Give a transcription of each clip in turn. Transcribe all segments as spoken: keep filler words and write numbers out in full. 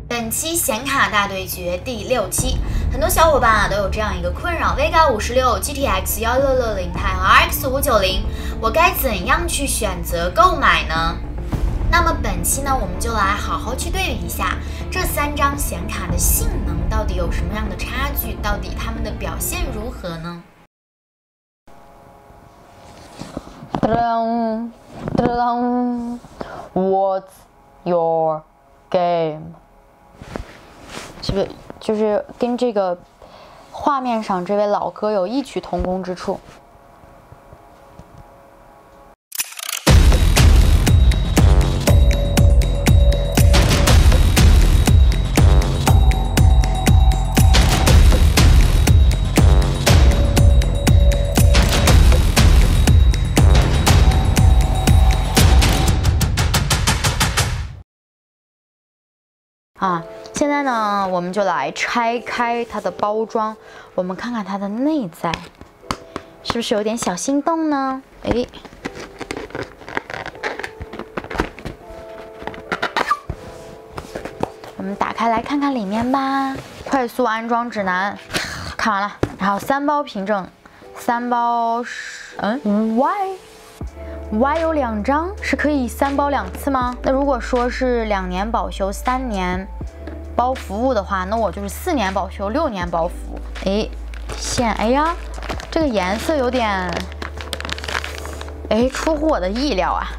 本期显卡大对决第六期，很多小伙伴啊都有这样一个困扰 ：Vega 五十六、G T X 一六六零 钛和 R X 五九零，我该怎样去选择购买呢？那么本期呢，我们就来好好去对比一下这三张显卡的性能到底有什么样的差距，到底它们的表现如何呢？ 噔噔 ，What's your game？ 是不是就是跟这个画面上这位老哥有异曲同工之处？啊，现在呢，我们就来拆开它的包装，我们看看它的内在，是不是有点小心动呢？哎，我们打开来看看里面吧。快速安装指南看完了，然后三包凭证，三包嗯 ，why？ Y 有两张，是可以三包两次吗？那如果说是两年保修、三年包服务的话，那我就是四年保修、六年包服务。哎，线，哎呀，这个颜色有点，哎，出乎我的意料啊，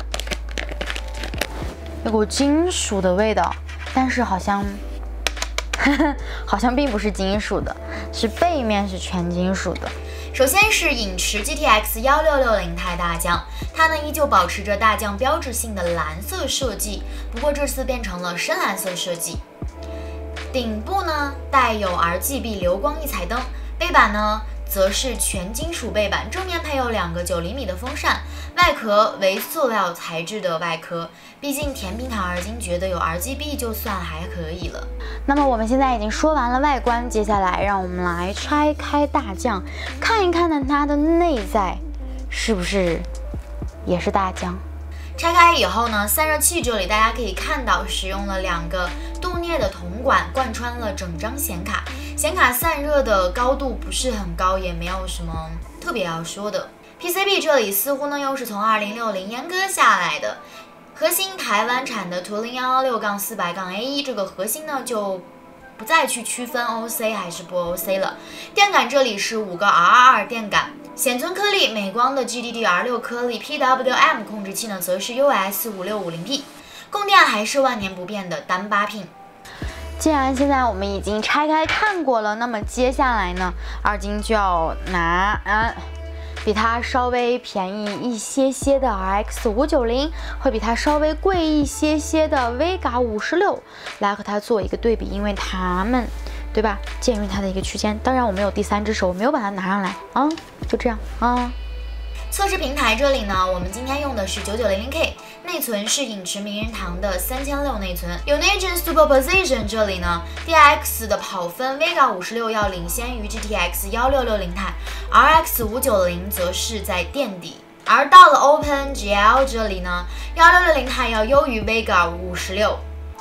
有股金属的味道，但是好像，呵呵，好像并不是金属的，是背面是全金属的。 首先是影驰 G T X 一六六零钛大疆，它呢依旧保持着大疆标志性的蓝色设计，不过这次变成了深蓝色设计。顶部呢带有 R G B 流光溢彩灯，背板呢则是全金属背板，正面配有两个九厘米的风扇，外壳为塑料材质的外壳。毕竟甜品糖儿金觉得有 R G B 就算还可以了。 那么我们现在已经说完了外观，接下来让我们来拆开大疆，看一看呢它的内在是不是也是大疆。 拆开以后呢，散热器这里大家可以看到使用了两个镀镍的铜管，贯穿了整张显卡。显卡散热的高度不是很高，也没有什么特别要说的。P C B 这里似乎呢又是从二零六零阉割下来的。核心台湾产的图灵一一六四百 A 一，这个核心呢就不再去区分 O C 还是不 O C 了。电感这里是五个 R 二二电感，显存颗粒美光的 G D D R 六颗粒 ，P W M 控制器呢则是 U S 五六五零 P， 供电还是万年不变的单八 pin。 既然现在我们已经拆开看过了，那么接下来呢，二金就要拿啊。比它稍微便宜一些些的 R X 五九零，会比它稍微贵一些些的 Vega 五十六来和它做一个对比，因为它们，对吧？鉴于它的一个区间，当然我没有第三只手，我没有把它拿上来啊，就这样啊。 测试平台这里呢，我们今天用的是九九零零 K， 内存是影驰名人堂的三千六百内存。Unigine Superposition 这里呢 ，D X 的跑分 Vega 五十六要领先于 G T X 一六六零钛 ，R X 五九零则是在垫底。而到了 OpenGL 这里呢，一六六零钛要优于 Vega 五十六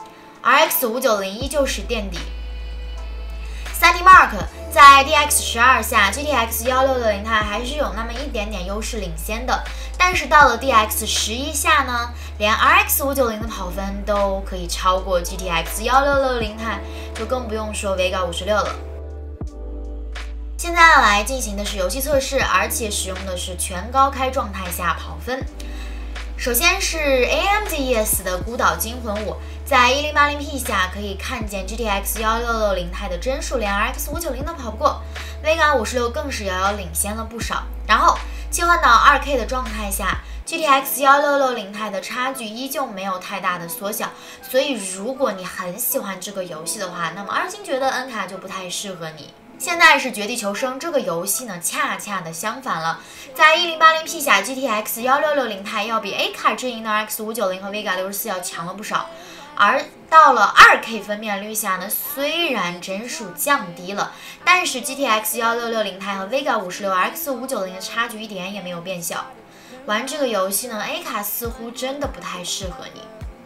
，R X 五九零依旧是垫底。三 D Mark 在 D X 十二下 ，G T X 一六六零钛还是有那么一点点优势领先的，但是到了 D X 十一下呢，连 R X 五九零的跑分都可以超过 G T X 一六六零钛，就更不用说 Vega 五十六了。现在来进行的是游戏测试，而且使用的是全高开状态下跑分。首先是 A M D E S 的孤岛惊魂五，在 一零八零 P 下可以看见 G T X 一六六零钛的帧数连 R X 五九零都跑不过 ，Vega 五十六更是遥遥领先了不少。然后切换到 二 K 的状态下 ，G T X 一六六零钛的差距依旧没有太大的缩小，所以如果你很喜欢这个游戏的话，那么二星觉得 N 卡就不太适合你。现在是绝地求生这个游戏呢，恰恰的相反了，在 一零八零 P 下 ，G T X 一六六零钛要比 A 卡阵营的 R X 五九零和 Vega 六十四要强了不少。而到了 二 K 分辨率下呢，虽然帧数降低了，但是 G T X 一六六零钛和 Vega 五十六 R X 五九零的差距一点也没有变小。玩这个游戏呢 ，A 卡似乎真的不太适合你。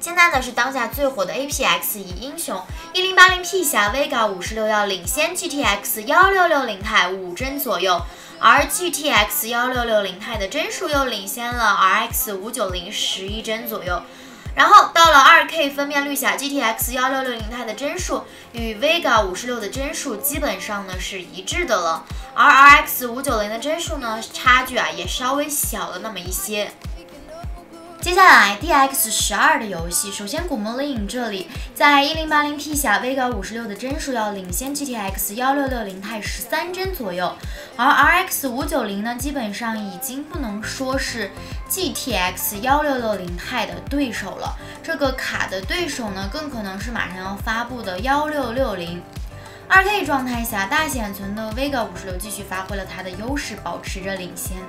现在呢是当下最火的 A P X 一英雄， 一零八零 P 下 Vega 五十六要领先 G T X 一六六零钛五帧左右，而 G T X 一六六零钛的帧数又领先了 R X 五九零十一帧左右。然后到了 二 K 分辨率下 ，G T X 一六六零钛的帧数与 Vega 五十六的帧数基本上呢是一致的了，而 R X 五九零的帧数呢差距啊也稍微小了那么一些。接下来 D X 十二的游戏，首先古墓丽影这里在 一零八零 P 下 Vega 五十六的帧数要领先 G T X 一六六零钛十三帧左右，而 R X 五九零呢基本上已经不能说是 G T X 一六六零钛的对手了，这个卡的对手呢更可能是马上要发布的一六六零。二 K 状态下，大显存的 Vega 五十六继续发挥了它的优势，保持着领先。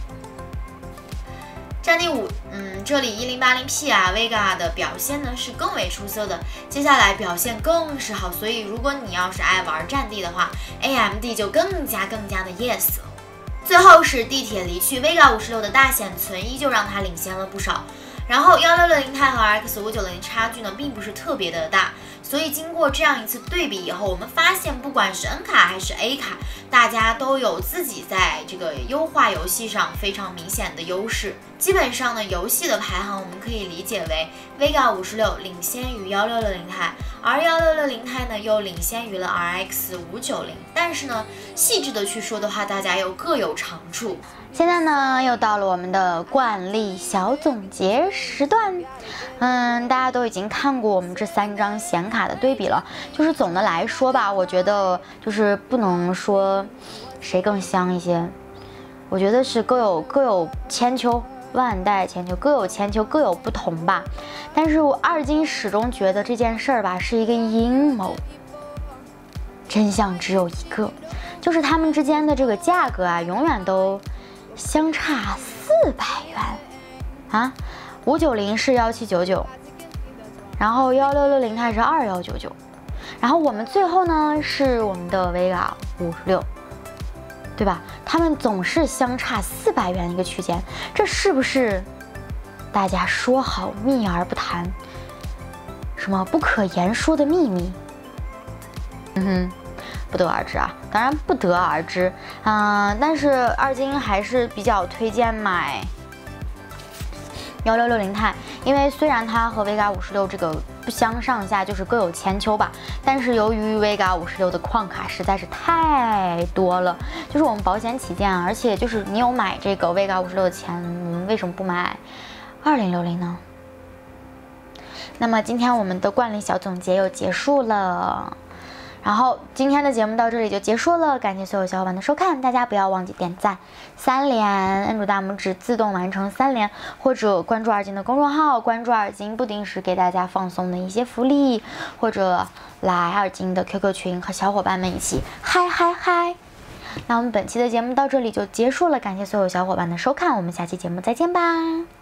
战地五，嗯，这里 一零八零 P 啊 ，Vega 的表现呢是更为出色的，接下来表现更是好，所以如果你要是爱玩战地的话 ，A M D 就更加更加的 yes 了。最后是地铁离去 ，Vega 五十六的大显存依旧让它领先了不少，然后一六六零钛和 R X 五九零差距呢并不是特别的大。所以经过这样一次对比以后，我们发现不管是 N 卡还是 A 卡，大家都有自己在这个优化游戏上非常明显的优势。基本上呢，游戏的排行我们可以理解为 Vega 五十六领先于一六六零钛，而一六六零钛呢又领先于了 R X 五九零。但是呢，细致的去说的话，大家又各有长处。 现在呢，又到了我们的惯例小总结时段。嗯，大家都已经看过我们这三张显卡的对比了。就是总的来说吧，我觉得就是不能说谁更香一些，我觉得是各有各有千秋，万代千秋，各有千秋，各有不同吧。但是我二金始终觉得这件事儿吧是一个阴谋，真相只有一个，就是他们之间的这个价格啊，永远都相差四百元啊，五九零是幺七九九，然后幺六六零钛是二幺九九，然后我们最后呢是我们的 Vega 五十六，对吧？他们总是相差四百元一个区间，这是不是大家说好秘而不谈，什么不可言说的秘密？嗯哼。不得而知啊，当然不得而知，嗯、呃，但是二金还是比较推荐买幺六六零钛，因为虽然它和 Vega 五十六这个不相上下，就是各有千秋吧，但是由于 Vega 五十六的矿卡实在是太多了，就是我们保险起见，而且就是你有买这个 Vega 五十六的钱，我们为什么不买二零六零呢？那么今天我们的惯例小总结又结束了。然后今天的节目到这里就结束了，感谢所有小伙伴的收看，大家不要忘记点赞、三连，摁住大拇指自动完成三连，或者关注二金的公众号，关注二金不定时给大家放送的一些福利，或者来二金的 Q Q 群和小伙伴们一起嗨嗨嗨。那我们本期的节目到这里就结束了，感谢所有小伙伴的收看，我们下期节目再见吧。